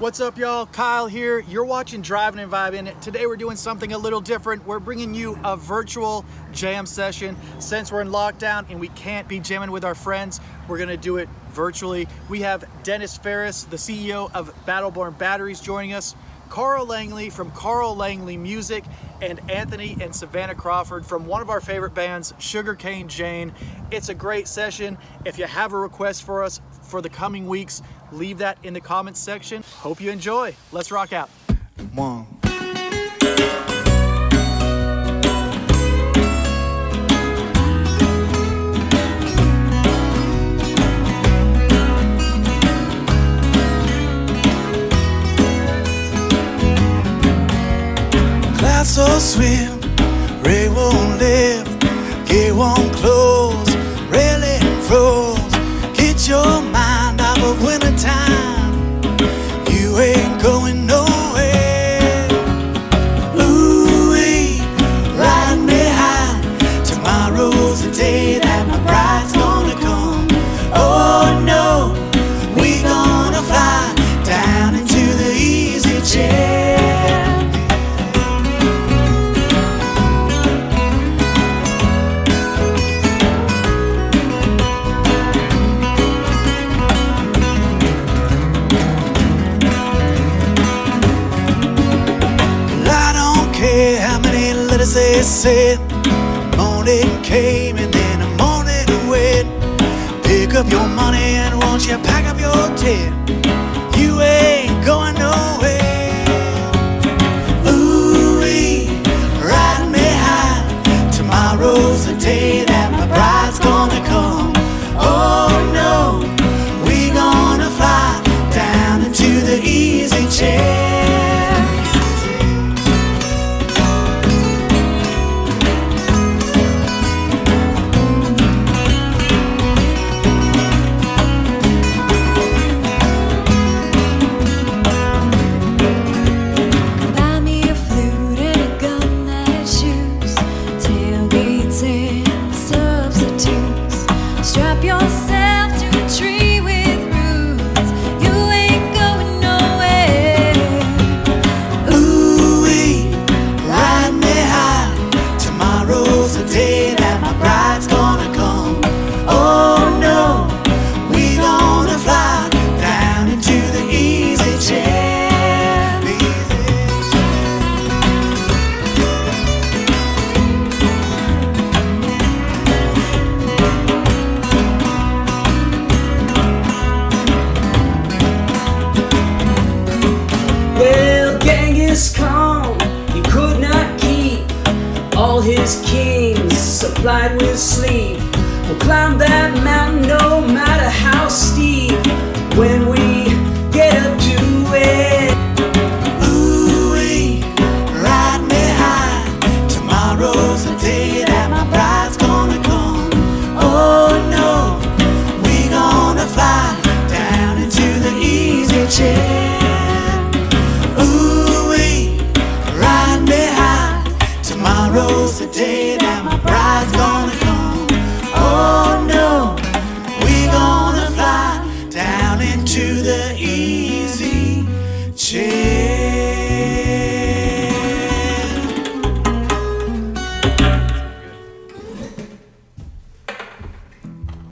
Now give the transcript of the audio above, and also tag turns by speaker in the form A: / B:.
A: What's up, y'all? Kyle here. You're watching Drivin and Vibin. Today we're doing something a little different. We're bringing you a virtual jam session. Since we're in lockdown and we can't be jamming with our friends, we're gonna do it virtually. We have Dennis Ferris, the CEO of Battleborn Batteries, joining us, Carl Langley from Carl Langley Music, and Anthony and Savannah Crawford from one of our favorite bands, Sugarcane Jane. It's a great session. If you have a request for us for the coming weeks, leave that in the comments section. Hope you enjoy. Let's rock out.
B: One. Clouds so swift, rain won't lift, gate won't close, railing froze. Get your mind off of wintertime, you ain't going nowhere. Ooh-wee, riding behind, tomorrow's the day that my bride's gonna come. Oh no, we gonna fly down into the easy chair. They said morning came and then a morning went. Pick up your money and won't you pack up your tent? You ain't going nowhere. Ooh-wee, riding behind, tomorrow's the day that my bride's gonna come. Oh no, we gonna fly down into the easy chair.
C: His kings supplied with sleep will climb that mountain no matter how steep. When we get up to it,
B: ooh-wee, ride me high, tomorrow's the day that my bride's gonna come. Oh no, we gonna fly down into the easy chair. Tomorrow's the day that my bride's gonna come. Oh no, we gonna fly down into the